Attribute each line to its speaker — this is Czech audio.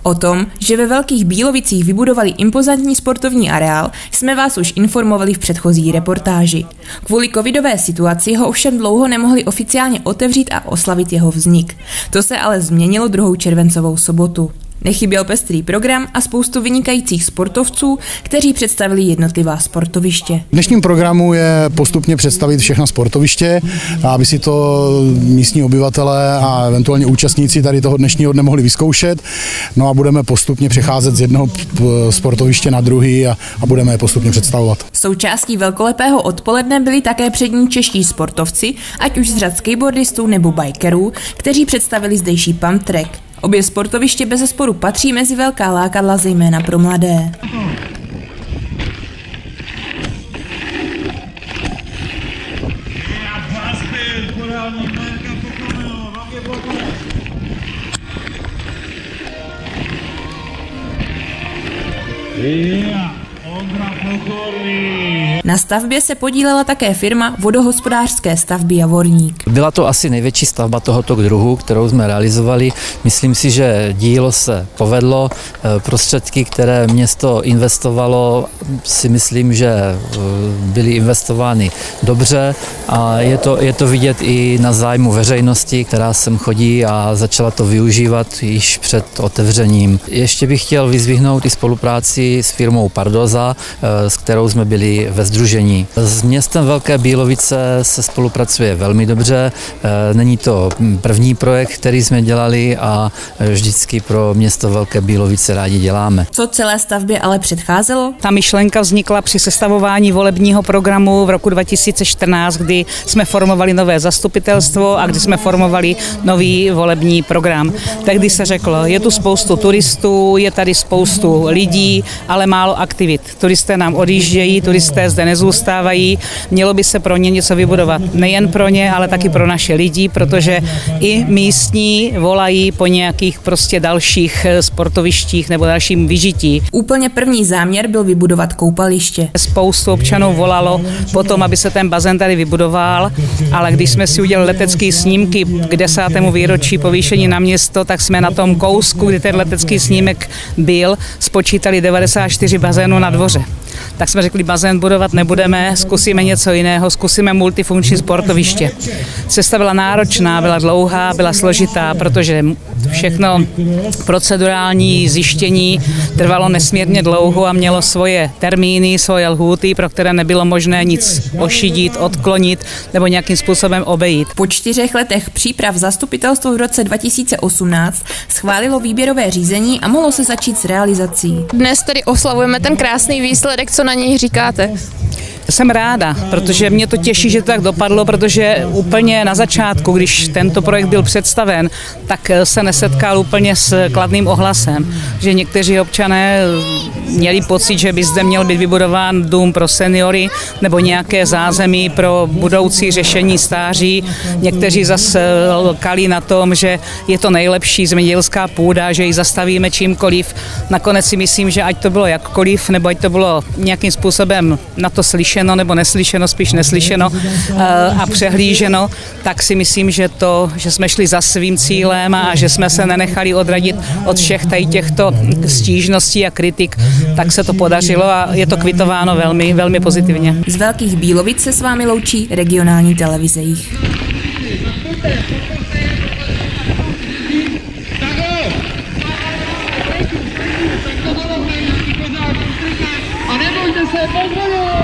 Speaker 1: O tom, že ve Velkých Bílovicích vybudovali impozantní sportovní areál, jsme vás už informovali v předchozí reportáži. Kvůli covidové situaci ho ovšem dlouho nemohli oficiálně otevřít a oslavit jeho vznik. To se ale změnilo 2. červencovou sobotu. Nechyběl pestrý program a spoustu vynikajících sportovců, kteří představili jednotlivá sportoviště.
Speaker 2: V dnešním programu je postupně představit všechna sportoviště, aby si to místní obyvatelé a eventuálně účastníci tady toho dnešního dne mohli vyzkoušet. No a budeme postupně přecházet z jednoho sportoviště na druhý a budeme je postupně představovat.
Speaker 1: Součástí velkolepého odpoledne byli také přední čeští sportovci, ať už z řad skateboardistů nebo bikerů, kteří představili zdejší pump track. Obě sportoviště bezesporu patří mezi velká lákadla zejména pro mladé. Na stavbě se podílela také firma Vodohospodářské stavby Javorník.
Speaker 3: Byla to asi největší stavba tohoto druhu, kterou jsme realizovali. Myslím si, že dílo se povedlo. Prostředky, které město investovalo, si myslím, že byly investovány dobře a je to vidět i na zájmu veřejnosti, která sem chodí a začala to využívat již před otevřením. Ještě bych chtěl vyzvihnout i spolupráci s firmou Pardoza, s kterou jsme byli ve sdružení. S městem Velké Bílovice se spolupracuje velmi dobře. Není to první projekt, který jsme dělali a vždycky pro město Velké Bílovice rádi děláme.
Speaker 1: Co celé stavbě ale předcházelo?
Speaker 4: Ta myšlenka vznikla při sestavování volebního programu v roku 2014, kdy jsme formovali nové zastupitelstvo a kdy jsme formovali nový volební program. Tehdy se řeklo, je tu spoustu turistů, je tady spoustu lidí, ale málo aktivit. Turisté nám odjíždějí, turisté zde nezůstávají, mělo by se pro ně něco vybudovat. Nejen pro ně, ale taky pro naše lidi, protože i místní volají po nějakých prostě dalších sportovištích nebo dalším vyžití.
Speaker 1: Úplně první záměr byl vybudovat koupaliště.
Speaker 4: Spoustu občanů volalo potom, aby se ten bazén tady vybudoval, ale když jsme si udělali letecké snímky k 10. výročí povýšení na město, tak jsme na tom kousku, kdy ten letecký snímek byl, spočítali 94 bazénů na dvoře. Tak jsme řekli, bazén budovat nebudeme, zkusíme něco jiného, zkusíme multifunkční sportoviště. Cesta byla náročná, byla dlouhá, byla složitá, protože všechno procedurální zjištění trvalo nesmírně dlouho a mělo svoje termíny, svoje lhůty, pro které nebylo možné nic ošidit, odklonit nebo nějakým způsobem obejít.
Speaker 1: Po 4 letech příprav zastupitelstvo v roce 2018 schválilo výběrové řízení a mohlo se začít s realizací.
Speaker 5: Dnes tedy oslavujeme ten krásný výsledek, co na něj říkáte?
Speaker 4: Jsem ráda, protože mě to těší, že to tak dopadlo, protože úplně na začátku, když tento projekt byl představen, tak se nesetkal úplně s kladným ohlasem, že někteří občané měli pocit, že by zde měl být vybudován dům pro seniory nebo nějaké zázemí pro budoucí řešení stáří. Někteří zase lkali na tom, že je to nejlepší zemědělská půda, že ji zastavíme čímkoliv. Nakonec si myslím, že ať to bylo jakkoliv, nebo ať to bylo nějakým způsobem na to slyšeno nebo neslyšeno, spíš neslyšeno a přehlíženo, tak si myslím, že jsme šli za svým cílem a že jsme se nenechali odradit od všech těchto stížností a kritik, tak se to podařilo a je to kvitováno velmi, velmi pozitivně.
Speaker 1: Z Velkých Bílovic se s vámi loučí regionální televize Jih.
Speaker 6: A nebojte se, pozvolu!